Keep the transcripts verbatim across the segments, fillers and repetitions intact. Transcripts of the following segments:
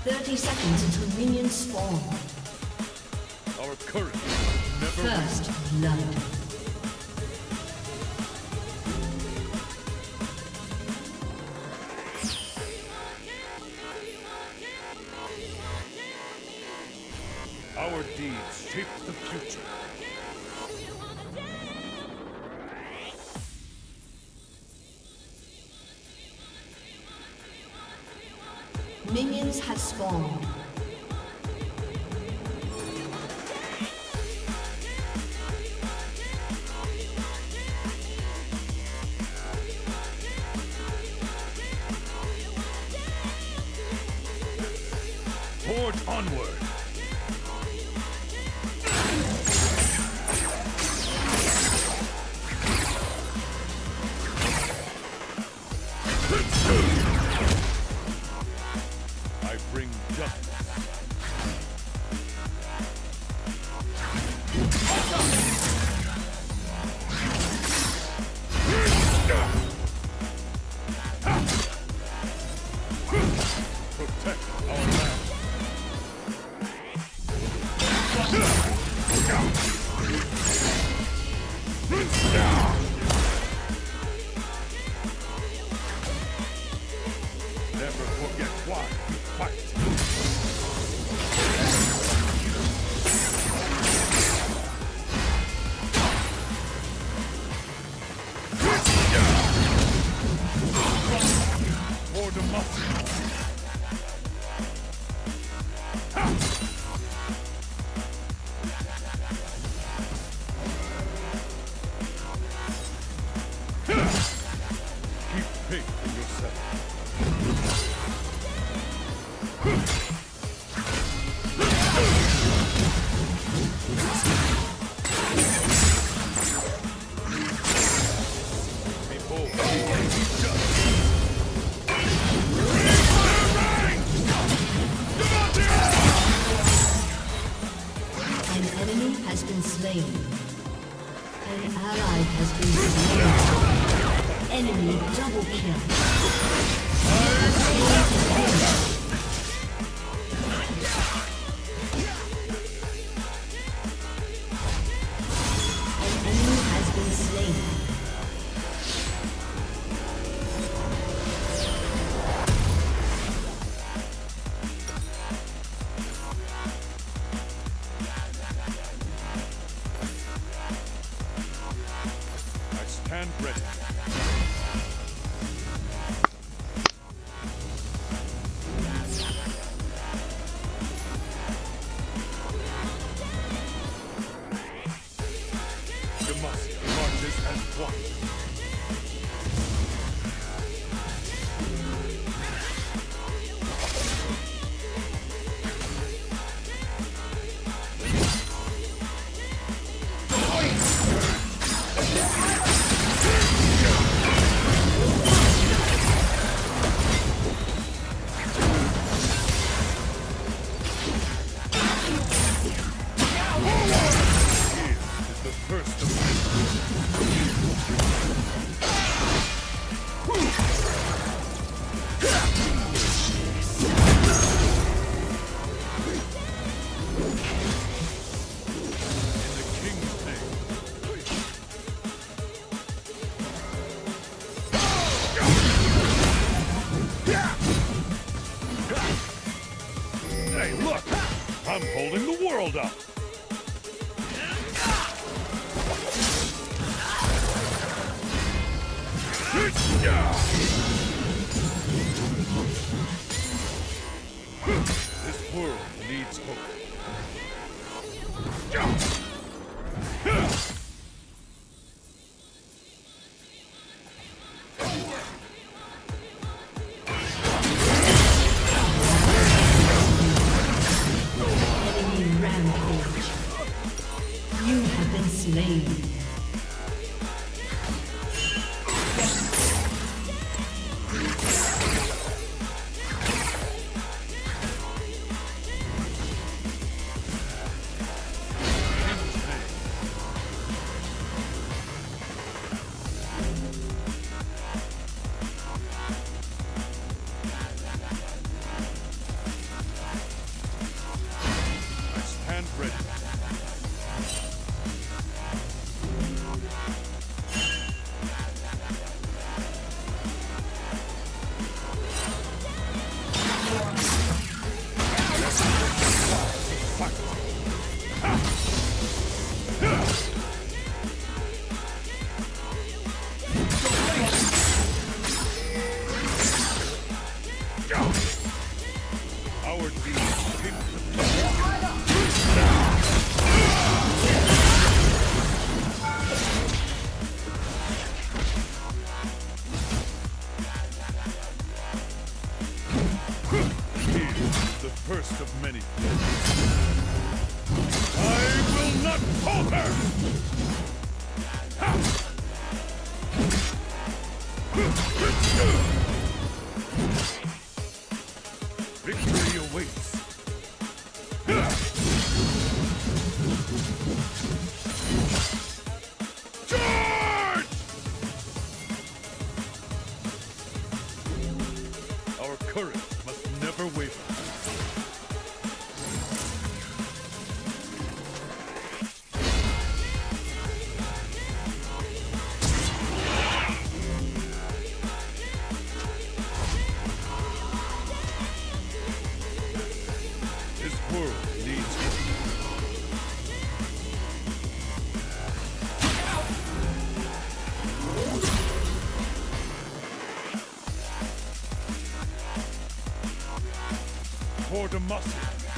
thirty seconds until minions spawn. Our courage never First blood. Our deeds shape the future. Minions have spawned. Forge onward. I bring justice. Protect our land. Never forget why you fight. For the muscle. Keep faith in yourself. Behold, An enemy has been slain. An ally has been slain. Enemy double kill. Our deeds came to the first of many places. I will not falter! Victory awaits. Charge! Our courage must never waver. For democracy.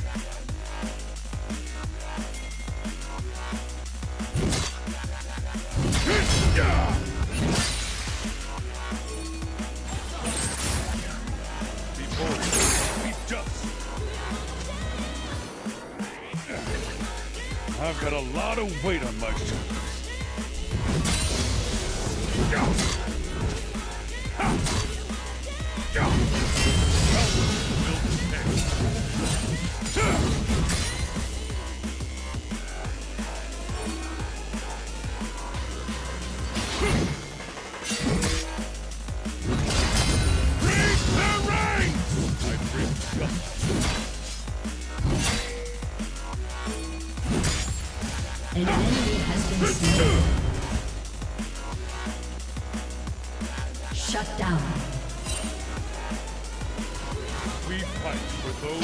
Be bold, be just. I've got a lot of weight on my shoulders. An enemy has been slain. Shut down. We fight for those.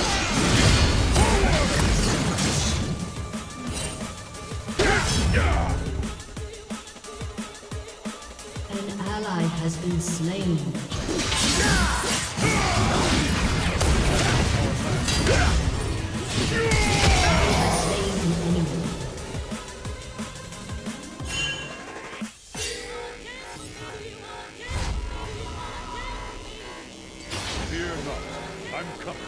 An ally has been slain. Fear not, I'm coming.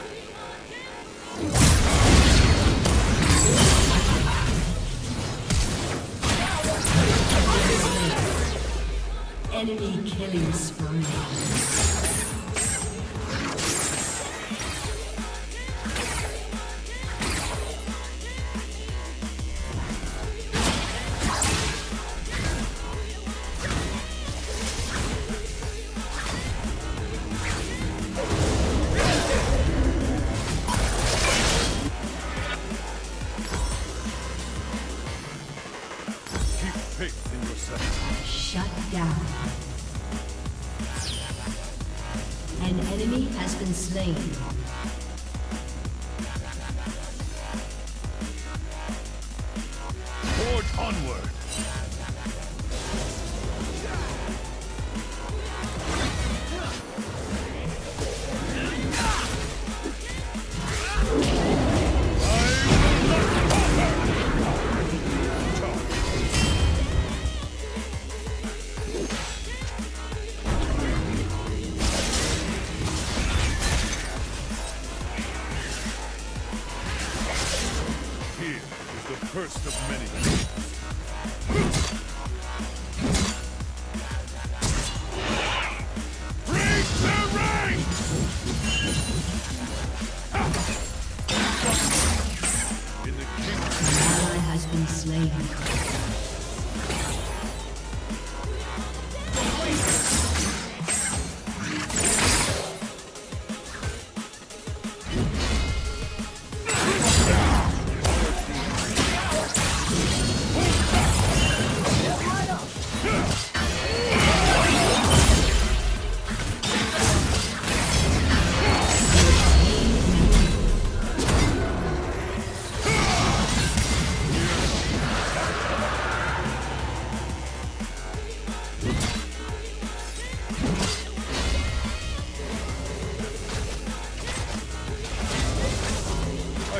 Enemy killing spree. Faith in yourself. Shut down. An enemy has been slain. Forge onward. First of many. Break the ranks! In the kingdom. An ally has been slain.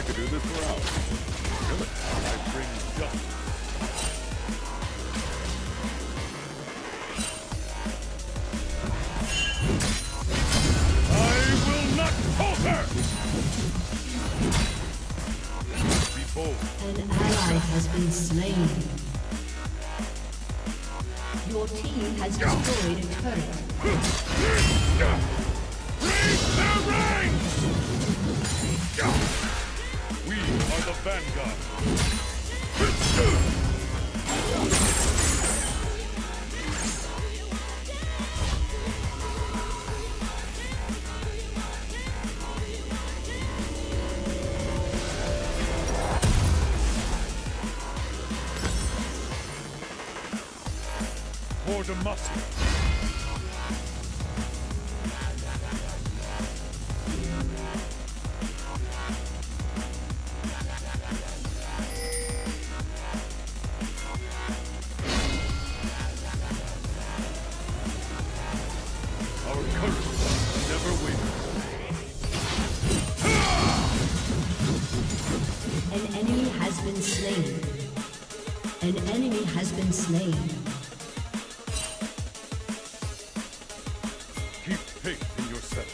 could do this for hours. Really, I bring justice. I will not falter! Be bold. An ally has been slain. Your team has destroyed a turret. Raise the ranks! We are the vanguard. For Demacia. Our courage never wavers. An enemy has been slain. An enemy has been slain. Keep faith in yourself.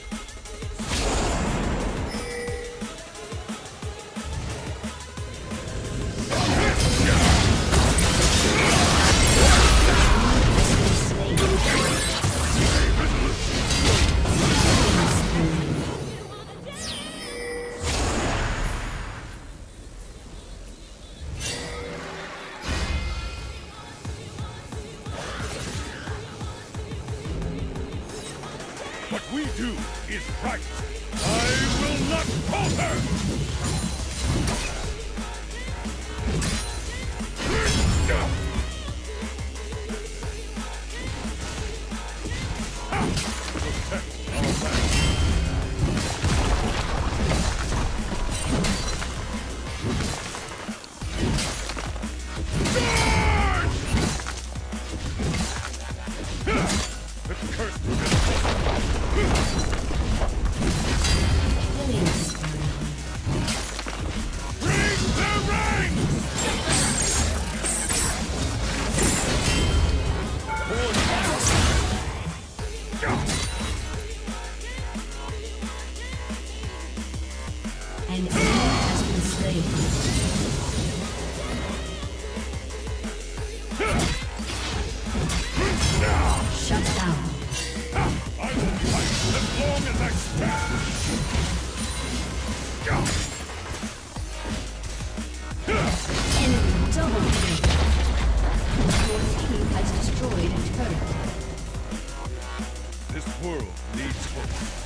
What we do is right. I will not falter! Protect our land. The curse Killing spree. Raise the ranks! An enemy has been slain. Shut down. I will fight as long as I stand! Enemy double kill. Your team has destroyed a turret. This world needs hope.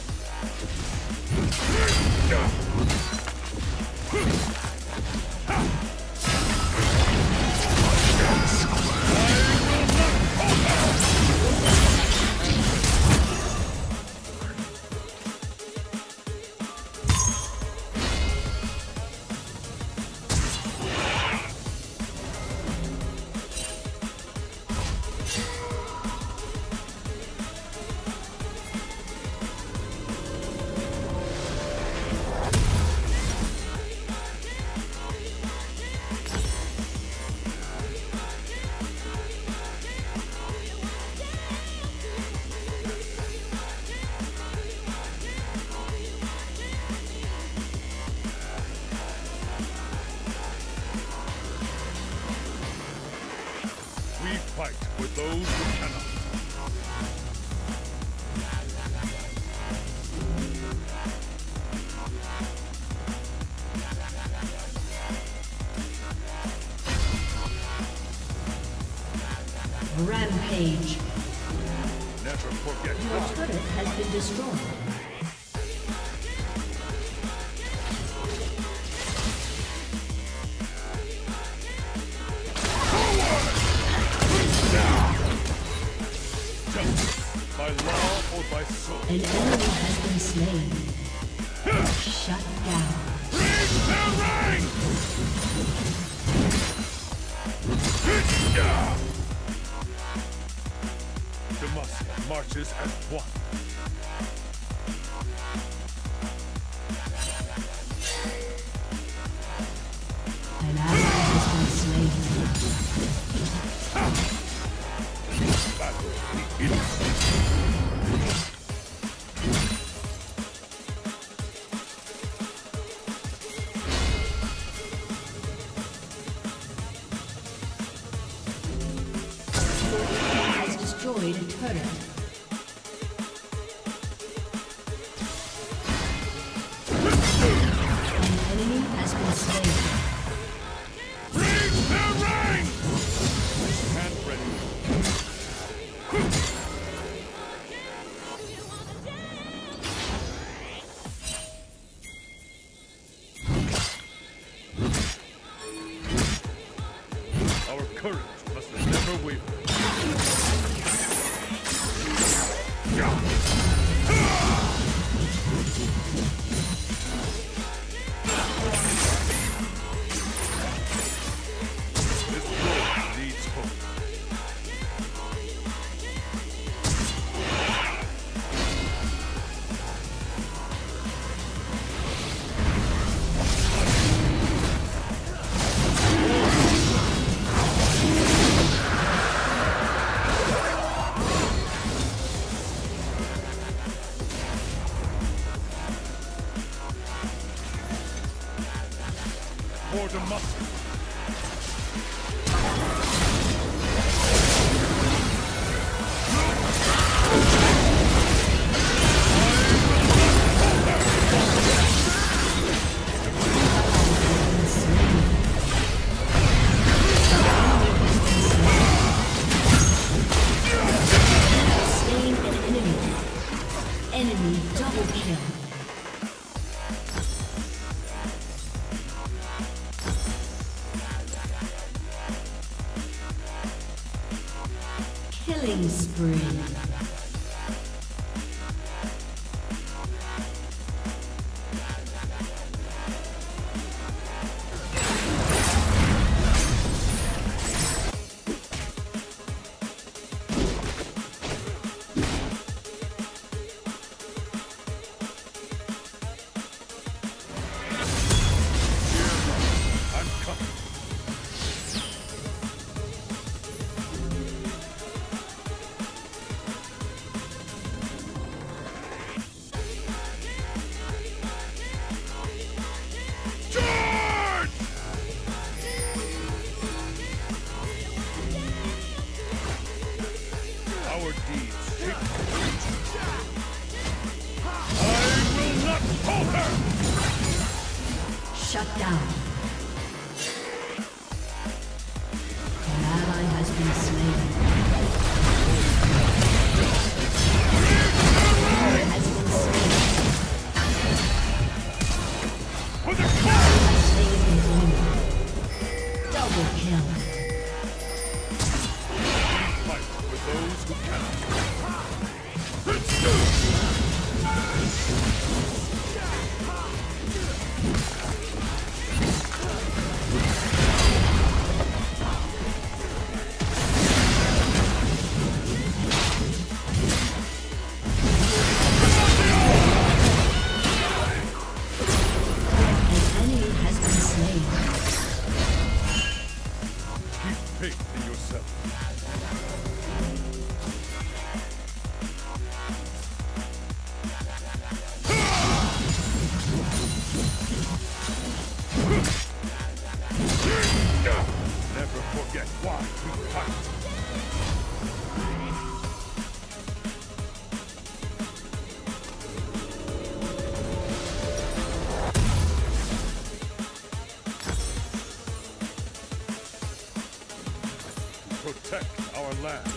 We fight for those who cannot. Rampage. Never forget Your that. turret has been destroyed. Justice, by law or by sword. An enemy has been slain. Shut down. Raise the ranks! Demacia marches as one. turret. An enemy has been slain. Bring the rain! Stand ready. Our courage must never waver. This road leads home. For the muscle. Slain an enemy. Enemy double kill. Killing spree. I'm coming. Charge! Our deeds shape the future. I will not falter! Shut down. An ally has been slain. An ally has been slain. For the Has slain an enemy. Double kill. fight for those who cannot. An enemy has been slain. Keep faith in yourself. Never forget why we fight. Protect our land.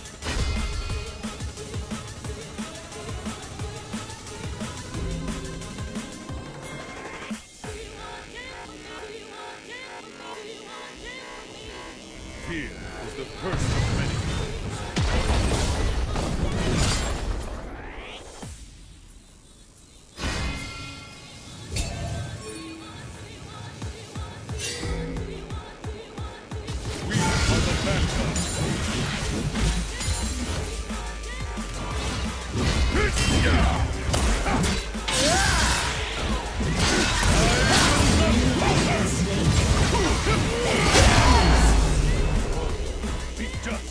Fear is the first of many evils. We are the vanguard. Be just.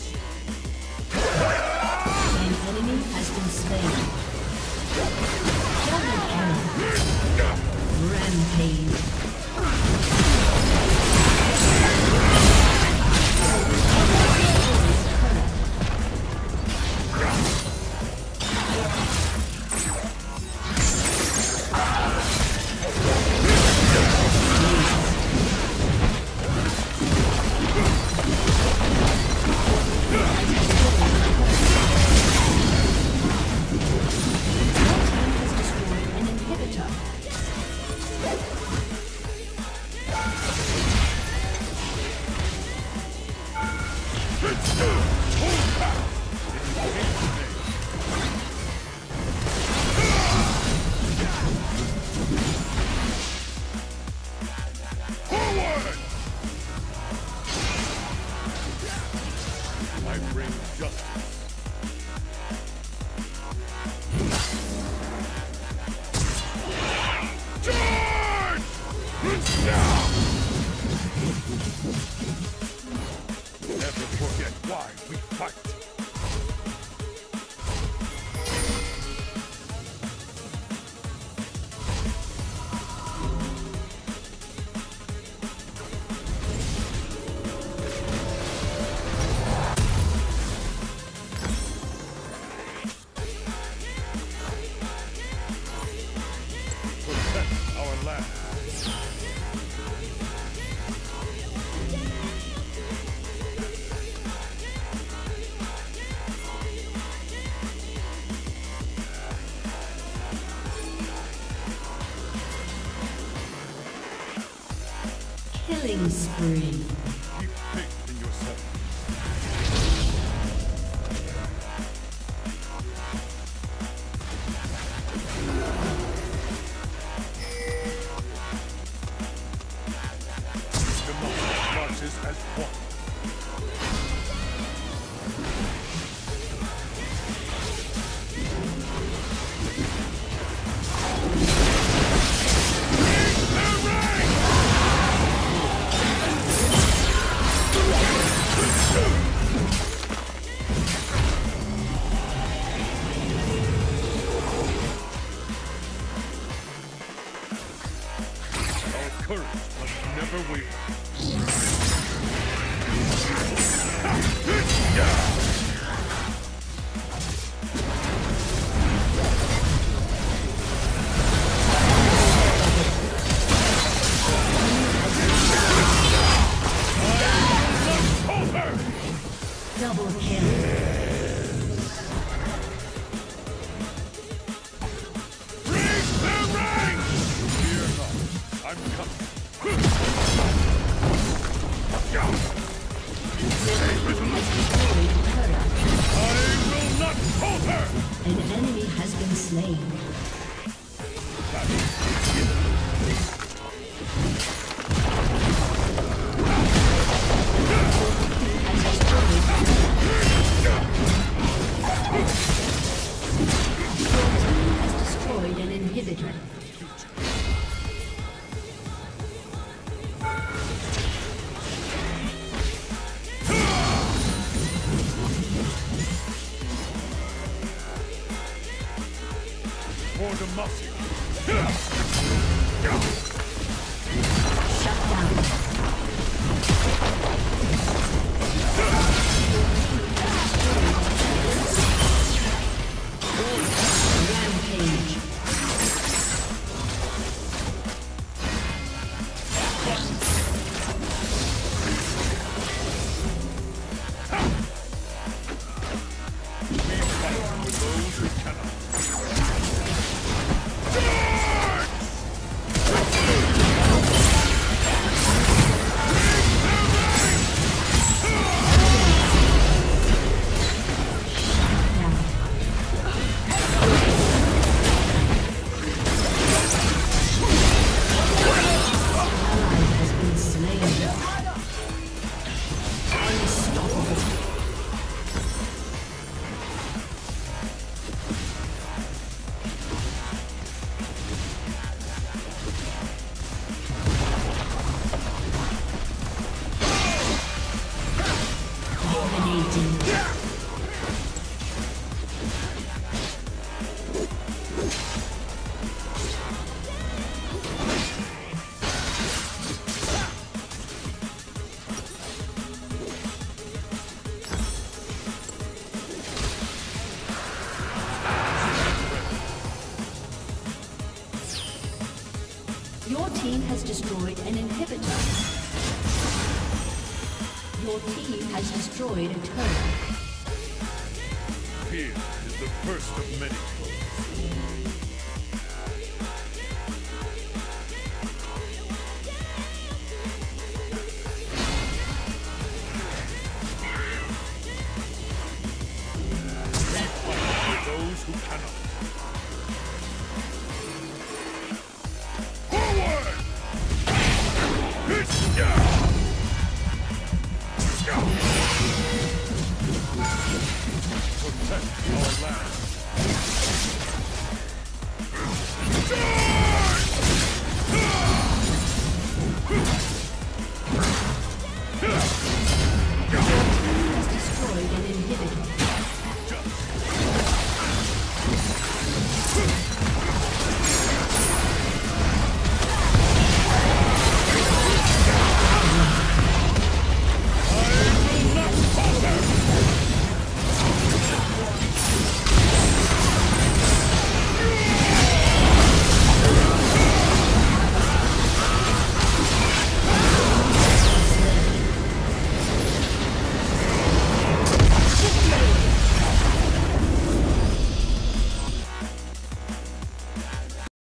never last. Killing spree. Keep faith in yourself. Democracy marches as one. Courage must never waver. Double kill. I'm coming. I will not falter! An enemy has been slain. Has destroyed an inhibitor. For democracy. Shut down. Rampage. We fight with those who cannot. Your team has destroyed an inhibitor. Your team has destroyed a turret. Fear is the first of many.